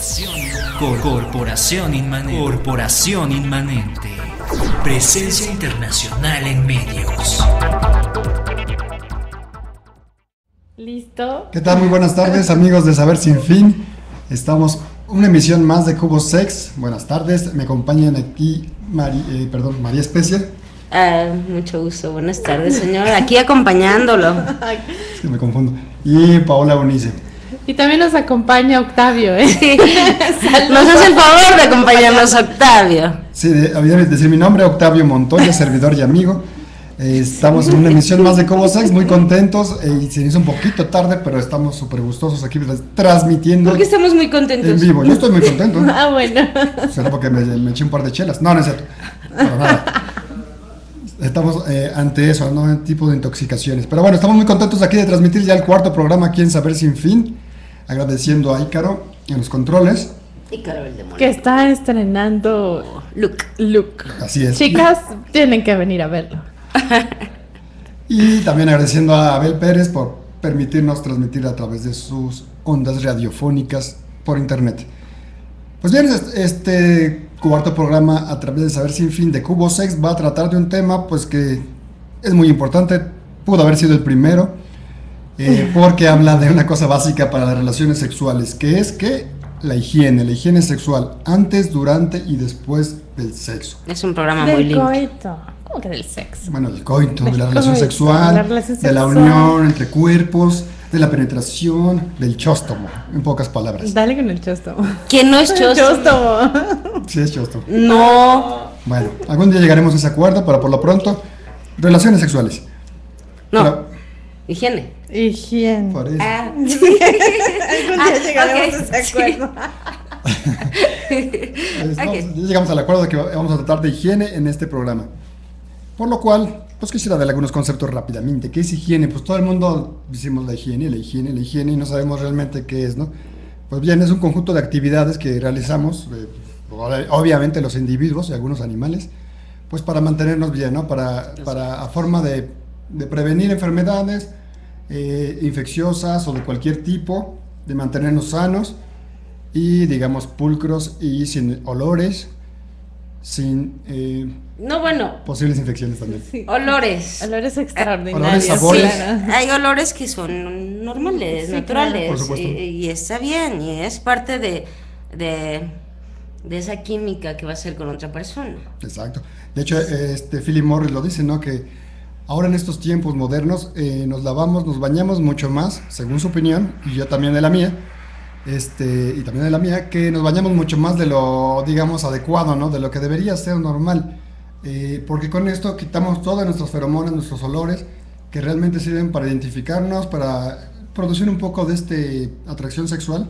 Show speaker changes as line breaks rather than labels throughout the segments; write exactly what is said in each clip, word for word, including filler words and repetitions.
Corporación, Cor- Corporación Inmanente. Corporación Inmanente. Presencia internacional en medios.
¿Listo?
¿Qué tal? Muy buenas tardes, amigos de Saber Sin Fin. Estamos una emisión más de Cubo Sex. Buenas tardes. Me acompañan aquí Mari, eh, perdón, María Especia.
Ah, mucho gusto. Buenas tardes, señor. Aquí acompañándolo.
Es que me confundo. Y Paola Unice.
Y también nos acompaña Octavio, ¿eh?
Sí. Nos hace el favor de acompañarnos, Octavio.
Sí, de, había de decir mi nombre, Octavio Montoya, servidor y amigo. Eh, estamos en una emisión más de Cubo Sex, muy contentos. Eh, se hizo un poquito tarde, pero estamos súper gustosos aquí transmitiendo.
¿Por qué estamos muy contentos?
En vivo. Yo estoy muy contento.
Ah, bueno.
Será porque me, me eché un par de chelas. No, no es cierto. Para nada. Estamos eh, ante eso, ¿no? Un tipo de intoxicaciones. Pero bueno, estamos muy contentos aquí de transmitir ya el cuarto programa aquí en Saber Sin Fin. Agradeciendo a Ícaro en los controles.
Ícaro el demonio.
Que está estrenando
Look.
Look.
Así es.
Chicas, tienen que venir a verlo.
Y también agradeciendo a Abel Pérez por permitirnos transmitir a través de sus ondas radiofónicas por internet. Pues bien, este cuarto programa a través de Saber Sin Fin de Cubo Sex va a tratar de un tema pues que es muy importante, pudo haber sido el primero, eh, porque habla de una cosa básica para las relaciones sexuales, que es que la higiene, la higiene sexual antes, durante y después del sexo.
Es un programa muy
Del
lindo.
coito. ¿Cómo que del sexo?
Bueno, del coito,
Del
de la relación
coito,
sexual,
la relación
de la
sexual.
unión entre cuerpos, de la penetración, del chóstomo, en pocas palabras.
Dale con el chóstomo.
¿Quién no es chosto?
Chóstomo.
Sí, es chóstomo.
No.
Bueno, algún día llegaremos a ese acuerdo, pero por lo pronto, relaciones sexuales.
No.
Pero,
Higiene.
Higiene.
por eso.
Ah.
Algún día llegaremos
ok,
a ese acuerdo.
Estamos-
ok.
ya llegamos al acuerdo de que vamos a tratar de higiene en este programa. Por lo cual, pues quisiera dar algunos conceptos rápidamente. ¿Qué es higiene? Pues todo el mundo decimos la higiene, la higiene, la higiene y no sabemos realmente qué es, ¿no? Pues bien, es un conjunto de actividades que realizamos, eh, obviamente los individuos y algunos animales, pues para mantenernos bien, ¿no? Para, para a forma de, de prevenir enfermedades eh, infecciosas o de cualquier tipo, de mantenernos sanos y, digamos, pulcros y sin olores, sin eh,
No, bueno.
posibles infecciones también.
Sí.
Olores.
Olores extraordinarios.
Olores, sabores.
claro.
Hay olores que son normales,
Sí,
naturales,
claro. Por supuesto.
y, y está bien, y es parte de, de, de esa química que va a ser con otra persona.
Exacto. De hecho, eh, este Philip Morris lo dice, ¿no? Que ahora en estos tiempos modernos eh, nos lavamos, nos bañamos mucho más, según su opinión, y yo también de la mía, este, y también de la mía, que nos bañamos mucho más de lo, digamos, adecuado, ¿no? De lo que debería ser normal. Eh, porque con esto quitamos todas nuestras feromonas, nuestros olores, que realmente sirven para identificarnos, para producir un poco de este atracción sexual,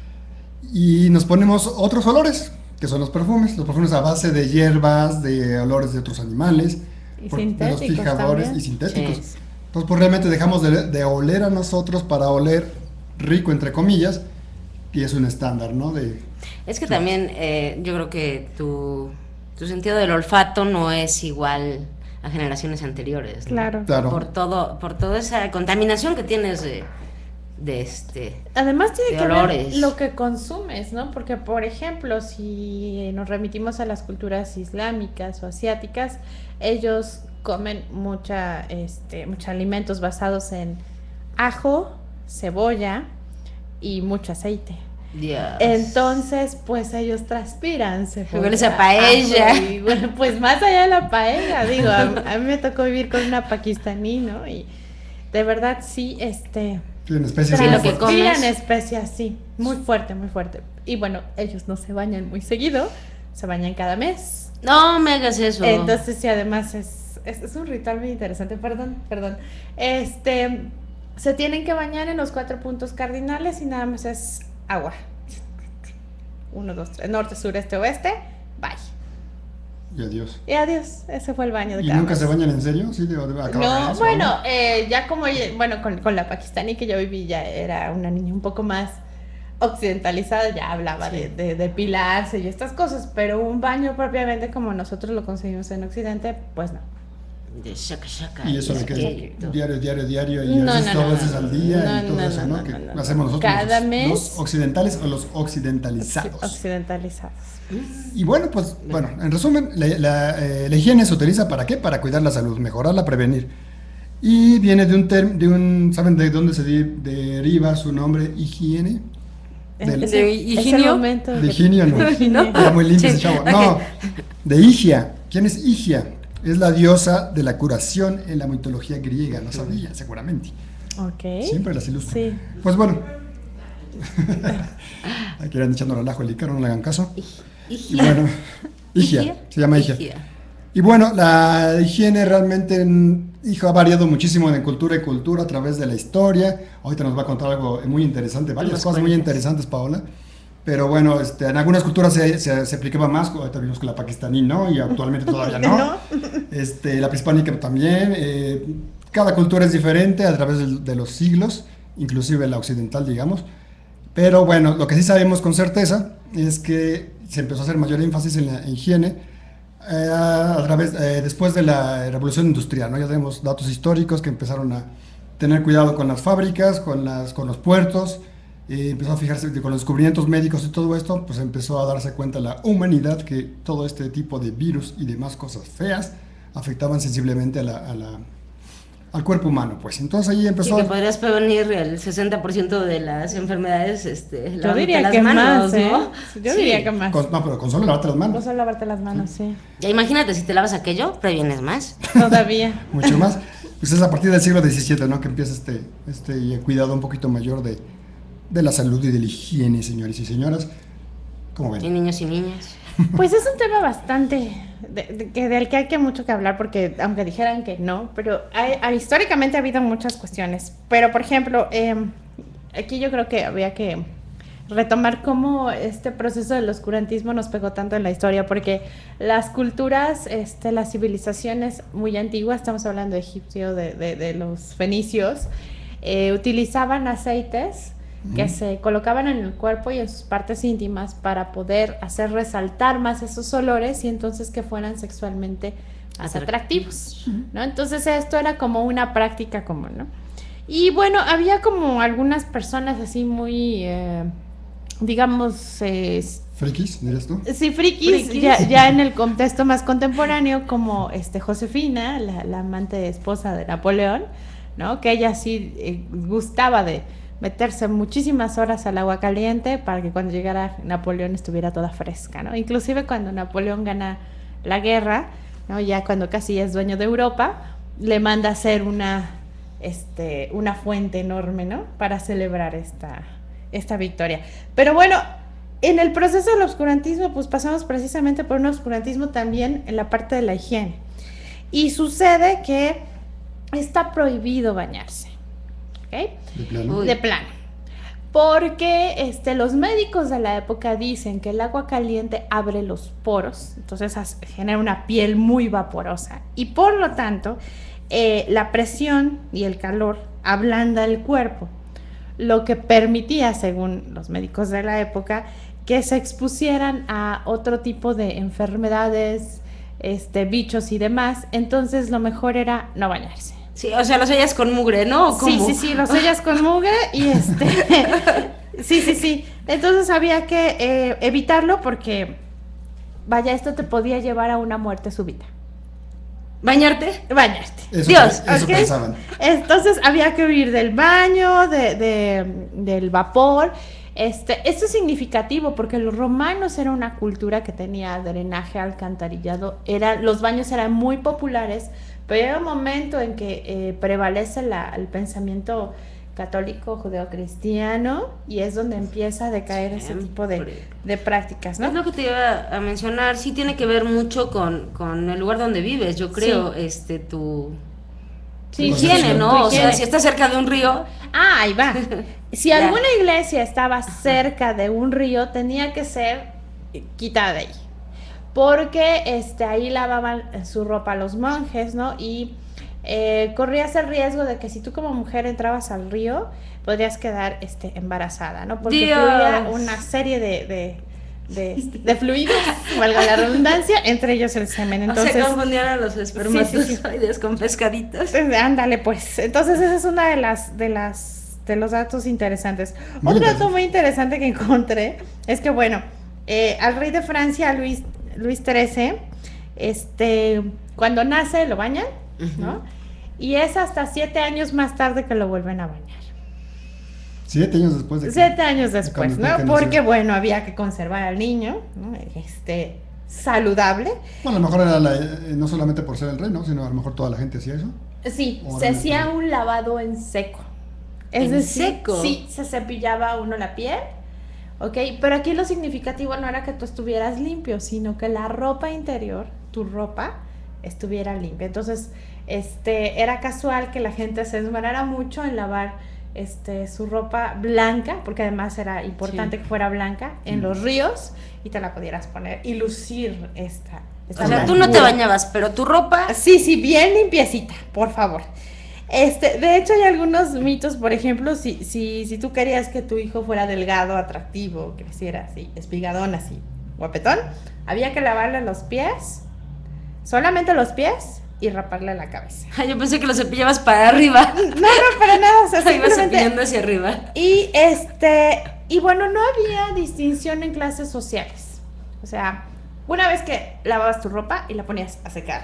y nos ponemos otros olores, que son los perfumes, los perfumes a base de hierbas, de olores de otros animales,
Y
por- de los
sintéticos
fijadores
también.
y sintéticos.
Sí.
Entonces, pues realmente dejamos de, de oler a nosotros para oler rico, entre comillas, y es un estándar, ¿no? De,
Es que también eh, yo creo que tu, tu sentido del olfato no es igual a generaciones anteriores, ¿no?
Claro.
claro.
Por todo, por toda esa contaminación que tienes de, de este.
Además tiene
de
que
olores.
ver lo que consumes, ¿no? Porque, por ejemplo, si nos remitimos a las culturas islámicas o asiáticas, ellos comen mucha, este, muchos alimentos basados en ajo, cebolla y mucho aceite.
Dios.
Entonces, pues ellos transpiran, se
Hueles a paella.
ajo y, bueno, pues más allá de la paella, digo, a, a mí me tocó vivir con una pakistaní, ¿no? Y de verdad sí, este...
tienen especies
Sí,
muy
lo que
fuertes.
comes.
Transpiran especias, sí, muy fuerte, muy fuerte. Y bueno, ellos no se bañan muy seguido, se bañan cada mes.
No me hagas eso.
Entonces, sí, además es, es, es un ritual muy interesante, perdón, perdón. Este, se tienen que bañar en los cuatro puntos cardinales y nada más es agua. Uno, dos, tres, norte, sur, este, oeste, bye.
Y adiós.
Y adiós, ese fue el baño de
¿Y
cada
nunca
mes.
se bañan en serio? Sí, de, de, acá,
No,
eso,
bueno, eh, ya como, bueno, con, con la pakistaní que yo viví, ya era una niña un poco más occidentalizada, ya hablaba
Sí.
de, de depilarse y estas cosas, pero un baño propiamente como nosotros lo conseguimos en Occidente, pues no.
De shaka shaka.
Y eso de que
Exacto.
diario, diario, diario, y
No,
a veces
no,
dos
no,
veces
no,
al día,
no,
y todo
no,
eso,
no,
¿no? Que
no, no,
hacemos nosotros,
cada
los,
mes.
los occidentales o los occidentalizados.
Occidentalizados.
Y bueno, pues, bueno, en resumen, la, la, eh, la higiene se utiliza ¿para qué? Para cuidar la salud, mejorarla, prevenir. Y viene de un, term, de un ¿saben de dónde se de, deriva su nombre, higiene? Del,
Es,
¿De
es el
Higinio?
momento
de Higinio, no.
¿No?
Era muy limpio
Sí,
ese chavo.
ok.
No, de Higia. ¿Quién es Higia? Es la diosa de la curación en la mitología griega, lo sabía, seguramente.
Ok.
Siempre las ilustro.
Sí.
Pues bueno. Aquí eran echando relajo el Ícaro, no le hagan caso. Y
Higia.
bueno, Higia,
Higia.
se llama Higia.
Higia.
Y bueno, la higiene realmente, hijo, ha variado muchísimo de cultura y cultura a través de la historia. Ahorita nos va a contar algo muy interesante, varias
Nos
cosas muy
cuentas.
interesantes, Paola. Pero bueno, este, en algunas culturas se, se, se aplicaba más, ahorita vimos que la pakistaní no, y actualmente todavía no.
¿No?
Este, la prehispánica también. Eh, cada cultura es diferente a través de, de los siglos, inclusive la occidental, digamos. Pero bueno, lo que sí sabemos con certeza es que se empezó a hacer mayor énfasis en la higiene eh, a través, eh, después de la revolución industrial, ¿no? Ya tenemos datos históricos que empezaron a tener cuidado con las fábricas, con, las, con los puertos, y empezó a fijarse con los descubrimientos médicos y todo esto, pues empezó a darse cuenta la humanidad que todo este tipo de virus y demás cosas feas afectaban sensiblemente a la, a la, al cuerpo humano, pues. Entonces ahí empezó...
Sí, que podrías prevenir el sesenta por ciento de las enfermedades, este,
Yo
lavándote
diría
las
que
manos,
más, ¿eh?
¿no?
Yo
Sí.
diría que más.
con- no, pero con solo lavarte las manos.
Vos a lavarte las manos, sí.
Ya imagínate, si te lavas aquello, previenes más.
Todavía.
Mucho más. Pues es a partir del siglo diecisiete, ¿no? Que empieza este, este cuidado un poquito mayor de, de la salud y de la higiene, señores y señoras. ¿Cómo
Y
ven?
niños y niñas.
Pues es un tema bastante de, de, que- del que hay que mucho que hablar porque aunque dijeran que no, pero hay, hay- históricamente ha habido muchas cuestiones. Pero por ejemplo, eh, aquí yo creo que había que retomar cómo este proceso del oscurantismo nos pegó tanto en la historia, porque las culturas, este, las civilizaciones muy antiguas, estamos hablando de egipcio, de, de, de los fenicios, eh, utilizaban aceites que se colocaban en el cuerpo y en sus partes íntimas para poder hacer resaltar más esos olores y entonces que fueran sexualmente más atractivos, ¿no? Entonces esto era como una práctica común, ¿no? Y bueno, había como algunas personas así muy, eh, digamos, eh,
¿Frikis, dirías tú?
sí, frikis,
Frikis.
Ya, ya en el contexto más contemporáneo, como este Josefina, la, la amante esposa de Napoleón, ¿no? Que ella sí eh, gustaba de meterse muchísimas horas al agua caliente para que cuando llegara Napoleón estuviera toda fresca, ¿no? Inclusive cuando Napoleón gana la guerra, ¿no? Ya cuando casi es dueño de Europa, le manda a hacer una, este, una fuente enorme, ¿no? Para celebrar esta, esta victoria. Pero bueno, en el proceso del oscurantismo, pues pasamos precisamente por un oscurantismo también en la parte de la higiene. Y sucede que está prohibido bañarse, ¿ok?
De plano.
Uy.
De plano. Porque este, los médicos de la época dicen que el agua caliente abre los poros, entonces hace- genera una piel muy vaporosa. Y por lo tanto, eh, la presión y el calor ablanda el cuerpo, lo que permitía, según los médicos de la época, que se expusieran a otro tipo de enfermedades, este, bichos y demás. Entonces lo mejor era no bañarse.
Sí, o sea, los sellas con mugre, ¿no? ¿O
Sí,
cómo?
sí, sí, los sellas con mugre y este... sí, sí, sí. Entonces había que eh, evitarlo porque, vaya, esto te podía llevar a una muerte súbita.
¿Bañarte?
Bañarte.
Eso,
Dios,
eso
¿ok?
pensaban.
Entonces había que huir del baño, de, de- del vapor. Este, esto es significativo porque los romanos era una cultura que tenía drenaje alcantarillado. Era, los baños eran muy populares, pero llega un momento en que eh, prevalece la, el pensamiento católico judeocristiano y es donde empieza a decaer ese tipo de,
Siempre.
de prácticas, ¿no?
Es lo que te iba a mencionar, sí tiene que ver mucho con, con el lugar donde vives, yo creo, este, tu, tu
Sí,
higiene,
tu
¿no? O sea,
higiene.
si estás cerca de un río,
Ah, ahí va. Si
Ya.
alguna iglesia estaba cerca de un río, tenía que ser quitada de ahí. Porque este, ahí lavaban su ropa los monjes, ¿no? Y eh, corrías el riesgo de que si tú como mujer entrabas al río, podrías quedar este, embarazada, ¿no? Porque
Dios.
fluía una serie de, de, de, de fluidos, valga la redundancia, entre ellos el semen. Entonces,
o sea, confundían a los espermatozoides
sí, sí, sí.
con pescaditos.
Ándale, pues. Entonces, esa es una de las, de las, de los datos interesantes.
Muy
Otro dato
interesante.
muy interesante que encontré es que, bueno, eh, al rey de Francia, Luis, Luis trece, este, cuando nace lo bañan, ¿no?
Ujú.
Y es hasta siete años más tarde que lo vuelven a bañar.
Siete años después de que-
Siete años después,
cuando-
¿no?
que
Porque,
nació.
bueno, había que conservar al niño, ¿no? Este, saludable.
Bueno, a lo mejor era la- eh, no solamente por ser el rey, ¿no? Sino a lo mejor toda la gente hacía eso.
Sí, se
Órale.
hacía un lavado en seco. Es
¿En
decir,
seco?
sí, se cepillaba uno la piel, ¿ok? Pero aquí lo significativo no era que tú estuvieras limpio, sino que la ropa interior, tu ropa, estuviera limpia. Entonces, este, era casual que la gente se esmerara mucho en lavar este, su ropa blanca, porque además era importante
Sí.
que fuera blanca, en
Mm.
los ríos, y te la pudieras poner y lucir esta. esta
O sea, tú
blancura.
no te bañabas, pero tu ropa...
Sí, sí, bien limpiecita, por favor. Este, de hecho hay algunos mitos, por ejemplo, si, si, si tú querías que tu hijo fuera delgado, atractivo, creciera así, espigadón, así, guapetón, había que lavarle los pies, solamente los pies, y raparle la cabeza.
Ay, yo pensé que lo cepillabas para arriba.
No, no, para nada, o sea,
Lo ibas
simplemente...
cepillando hacia arriba.
Y este, y bueno, no había distinción en clases sociales. O sea, una vez que lavabas tu ropa y la ponías a secar,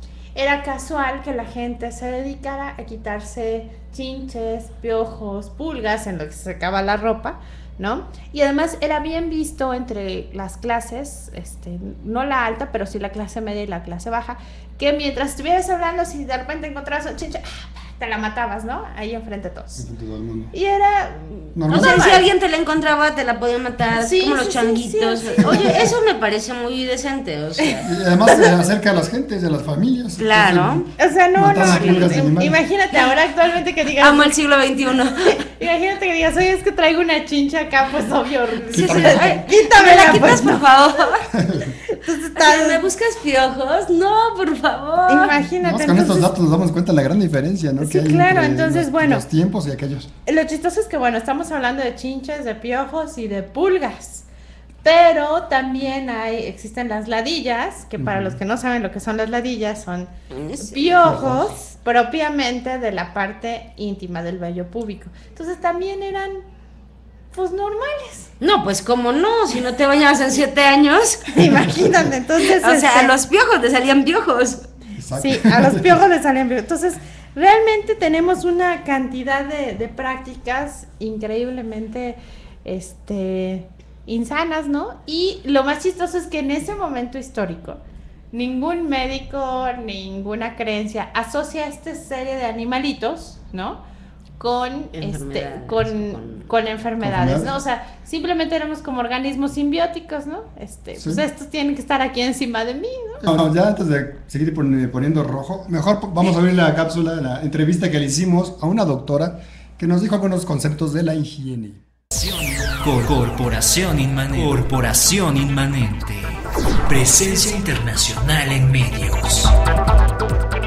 era casual que la gente se dedicara a quitarse chinches, piojos, pulgas en lo que se secaba la ropa, ¿no? Y además era bien visto entre las clases, este, no la alta, pero sí la clase media y la clase baja, que mientras estuvieras hablando, si de repente encontrabas un chinche, ¡ah! Te la matabas, ¿no? Ahí enfrente de todos.
Enfrente de todo el mundo.
Y era...
Normal.
O sea,
normal.
si alguien te la encontraba, te la podía matar,
Sí,
como
sí,
los
sí,
changuitos.
sí, sí.
Oye, eso me parece muy decente, o sea...
Y además se acerca a las gentes, a las familias.
Claro.
Entonces,
O sea, no,
Mataban
no,
a pulgas de
im-
animales.
imagínate ahora actualmente que digas,
Amo el siglo veintiuno.
imagínate que digas, oye, es que traigo una chincha acá, pues obvio,
Sí, sí,
Quítamela.
ay,
quítamela,
¿me la
pues.
quitas, por favor?
Entonces,
Ay,
tal-
¿me buscas piojos? No, por favor.
imagínate,
Más con estos
entonces,
datos nos damos cuenta de la gran diferencia, ¿no?
Sí,
que hay
claro,
entre
entonces,
los,
bueno.
los tiempos y aquellos.
lo chistoso es que, bueno, estamos hablando de chinches, de piojos y de pulgas, pero también hay, existen las ladillas, que para
Ujú.
los que no saben lo que son las ladillas, son
Sí.
piojos propiamente de la parte íntima del vello púbico. Entonces también eran, pues, normales.
No, pues cómo no, si no te bañabas en siete años.
Imagínate, entonces...
O sea,
este,
a los piojos te salían piojos.
Exacto.
sí, a los piojos les salen piojos. Entonces, realmente tenemos una cantidad de, de prácticas increíblemente, este, insanas, ¿no? Y lo más chistoso es que en ese momento histórico, ningún médico, ninguna creencia asocia esta serie de animalitos, ¿no? Con, este,
Enfermedades,
con,
con-
con enfermedades,
enfermedades.
¿no? O sea, simplemente éramos como organismos simbióticos, ¿no? Este,
Sí.
pues estos tienen que estar aquí encima de mí, ¿no?
No, ya antes de seguir pon- poniendo rojo, mejor po- vamos a abrir la cápsula de la entrevista que le hicimos a una doctora que nos dijo algunos conceptos de la higiene.
Cor- Corporación Inmanente. Corporación Inmanente. Presencia internacional en medios.